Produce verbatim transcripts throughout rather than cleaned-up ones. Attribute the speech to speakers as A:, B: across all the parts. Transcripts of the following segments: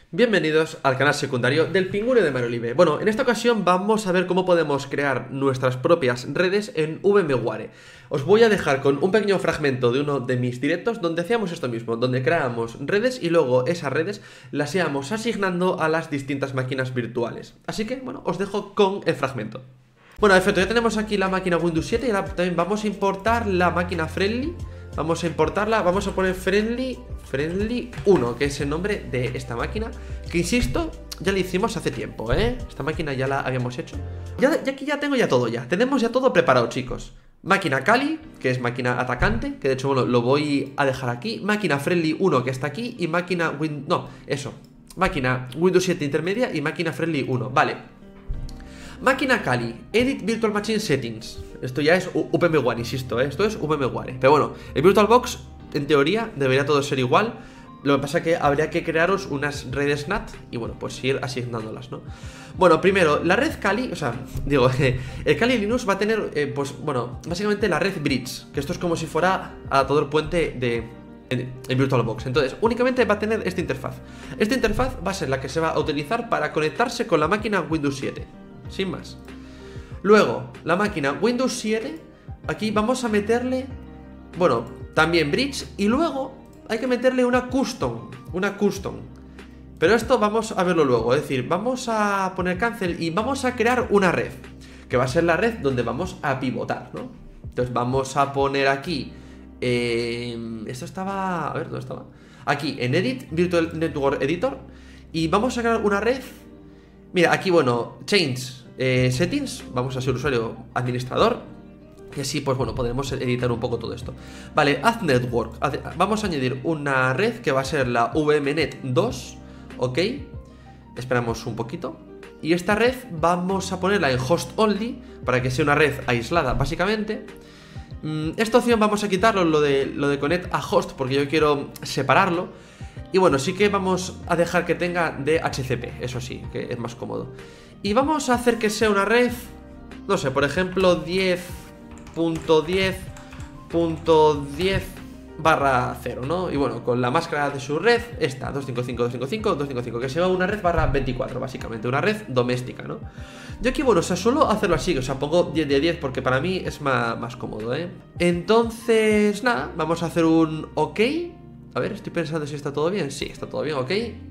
A: Bienvenidos al canal secundario del Pingüino de Marolive. Bueno, en esta ocasión vamos a ver cómo podemos crear nuestras propias redes en VMware. Os voy a dejar con un pequeño fragmento de uno de mis directos donde hacíamos esto mismo, donde creábamos redes y luego esas redes las íbamos asignando a las distintas máquinas virtuales. Así que, bueno, os dejo con el fragmento. Bueno, perfecto, ya tenemos aquí la máquina Windows siete y ahora también vamos a importar la máquina Friendly. Vamos a importarla, vamos a poner Friendly, Friendly uno, que es el nombre de esta máquina, que insisto, ya la hicimos hace tiempo, ¿eh? Esta máquina ya la habíamos hecho. Ya, ya aquí ya tengo ya todo ya, tenemos ya todo preparado, chicos. Máquina Kali, que es máquina atacante, que de hecho, bueno, lo voy a dejar aquí. Máquina Friendly uno, que está aquí, y máquina Win... no, eso. Máquina Windows siete intermedia y máquina Friendly uno, vale. Máquina Kali, Edit Virtual Machine Settings. Esto ya es VMware, insisto, ¿eh? Esto es VMware. Pero bueno, el VirtualBox, en teoría, debería todo ser igual. Lo que pasa es que habría que crearos unas redes N A T y, bueno, pues ir asignándolas, ¿no? Bueno, primero, la red Kali, o sea, digo, el Kali Linux va a tener, eh, pues, bueno, básicamente la red Bridge, que esto es como si fuera a todo el puente de... el VirtualBox. Entonces, únicamente va a tener esta interfaz. Esta interfaz va a ser la que se va a utilizar para conectarse con la máquina Windows siete. Sin más. Luego, la máquina Windows siete. Aquí vamos a meterle, bueno, también Bridge. Y luego hay que meterle una custom. Una custom. Pero esto vamos a verlo luego. Es decir, vamos a poner cancel y vamos a crear una red, que va a ser la red donde vamos a pivotar, ¿no? Entonces vamos a poner aquí eh, esto estaba... A ver, ¿dónde estaba? Aquí, en Edit, Virtual Network Editor. Y vamos a crear una red. Mira, aquí, bueno, Change eh, Settings. Vamos a ser usuario administrador. Y así, pues bueno, podremos editar un poco todo esto. Vale, Add Network. Vamos a añadir una red que va a ser la V M Net dos. Ok. Esperamos un poquito. Y esta red vamos a ponerla en Host Only, para que sea una red aislada, básicamente. Esta opción vamos a quitarlo, lo de, lo de Connect a Host, porque yo quiero separarlo. Y bueno, sí que vamos a dejar que tenga D H C P, eso sí, que es más cómodo. Y vamos a hacer que sea una red, no sé, por ejemplo, diez punto diez punto diez barra cero, ¿no? Y bueno, con la máscara de su red, esta, doscientos cincuenta y cinco punto doscientos cincuenta y cinco punto doscientos cincuenta y cinco, que se va a una red barra veinticuatro, básicamente, una red doméstica, ¿no? Yo aquí, bueno, o sea, suelo hacerlo así, o sea, pongo diez de diez porque para mí es más, más cómodo, ¿eh? Entonces, nada, vamos a hacer un OK. A ver, estoy pensando si está todo bien. Sí, está todo bien, ok.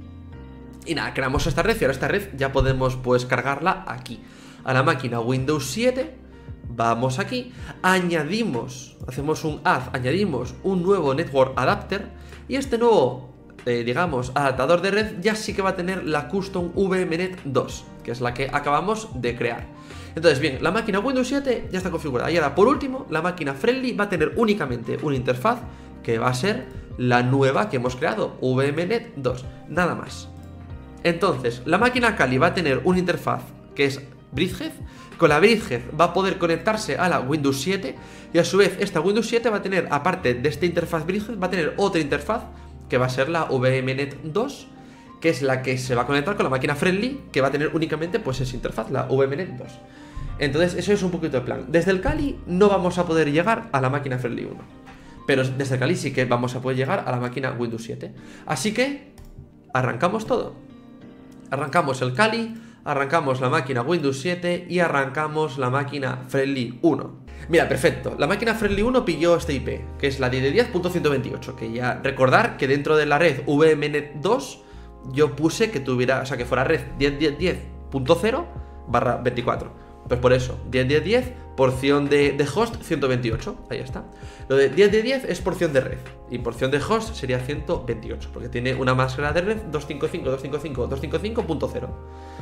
A: Y nada, creamos esta red y ahora esta red ya podemos pues cargarla aquí, a la máquina Windows siete. Vamos aquí, añadimos, hacemos un add, añadimos un nuevo Network Adapter. Y este nuevo, eh, digamos, adaptador de red ya sí que va a tener la Custom V M Net dos, que es la que acabamos de crear. Entonces, bien, la máquina Windows siete ya está configurada. Y ahora, por último, la máquina Friendly va a tener únicamente una interfaz que va a ser la nueva que hemos creado, V M Net dos, nada más. Entonces, la máquina Kali va a tener una interfaz que es Bridgehead. Con la Bridgehead va a poder conectarse a la Windows siete. Y a su vez, esta Windows siete va a tener, aparte de esta interfaz Bridgehead, va a tener otra interfaz que va a ser la V M Net dos, que es la que se va a conectar con la máquina Friendly, que va a tener únicamente pues esa interfaz, la V M Net dos. Entonces, eso es un poquito el plan. Desde el Kali no vamos a poder llegar a la máquina Friendly uno, pero desde el Kali sí que vamos a poder llegar a la máquina Windows siete. Así que arrancamos todo. Arrancamos el Kali, arrancamos la máquina Windows siete y arrancamos la máquina Friendly uno. Mira, perfecto. La máquina Friendly uno pilló esta I P, que es la diez diez punto ciento veintiocho. Que ya recordar que dentro de la red V M Net dos yo puse que tuviera, o sea, que fuera red diez diez diez punto cero barra veinticuatro. Pues por eso, diez diez diez, porción de, de host ciento veintiocho, ahí está. Lo de diez diez diez es porción de red, y porción de host sería ciento veintiocho, porque tiene una máscara de red doscientos cincuenta y cinco, doscientos cincuenta y cinco, doscientos cincuenta y cinco punto cero.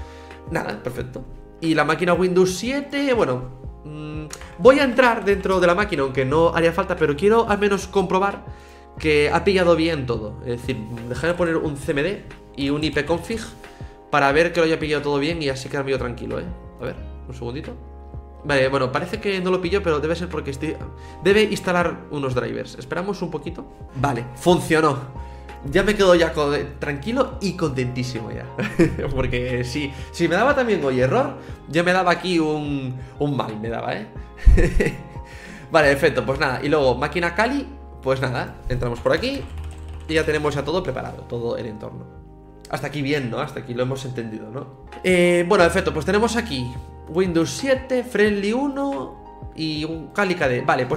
A: Nada, perfecto. Y la máquina Windows siete, bueno, mmm, voy a entrar dentro de la máquina, aunque no haría falta, pero quiero al menos comprobar que ha pillado bien todo. Es decir, déjame poner un C M D y un ipconfig para ver que lo haya pillado todo bien y así quedarme yo tranquilo, ¿eh? A ver, un segundito. Vale, bueno, parece que no lo pillo, pero debe ser porque estoy... debe instalar unos drivers. Esperamos un poquito. Vale, funcionó. Ya me quedo ya tranquilo y contentísimo ya. Porque si, si me daba también hoy error, ya me daba aquí un, un mal, me daba, ¿eh? Vale, perfecto, pues nada. Y luego, máquina Kali, pues nada, entramos por aquí y ya tenemos ya todo preparado, todo el entorno. Hasta aquí bien, ¿no? Hasta aquí lo hemos entendido, ¿no? Eh, bueno, perfecto, pues tenemos aquí Windows siete, Friendly uno y un Calica D. Vale, pues